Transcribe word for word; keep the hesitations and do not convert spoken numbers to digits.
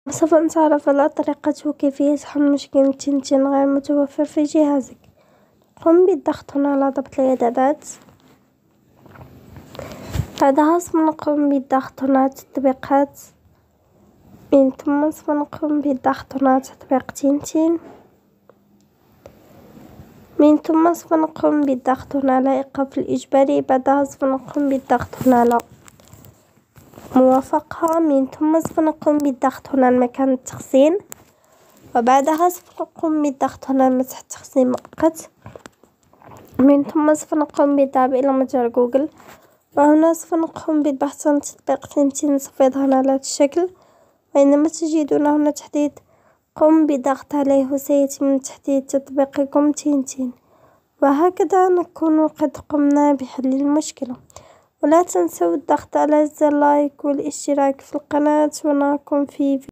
سوف نتعرف على طريقة وكيفية حل مشكلة تنتين غير متوفر في جهازك. قم بالضغط هنا على ضبط الإعدادات. بعدها سوف نقوم بالضغط هنا على التطبيقات، من ثم سوف نقوم بالضغط هنا على تطبيق تنتين، من ثم سوف نقوم بالضغط هنا على إيقاف الإجباري. بعدها سوف نقوم بالضغط هنا على موافقة، من ثم سوف نقوم بالضغط هنا على مكان التخزين، وبعدها سوف نقوم بالضغط هنا على مسح التخزين مؤقت، من ثم سوف نقوم بالذهاب إلى متجر جوجل، وهنا سوف نقوم بالبحث عن تطبيق تنتين. سوف يظهر على هذا الشكل، وعندما تجدون هنا تحديث قم بالضغط عليه وسيتم تحديث تطبيقكم تنتين. وهكذا نكون قد قمنا بحل المشكلة. ولا تنسوا الضغط على زر لايك والاشتراك في القناة، ونراكم في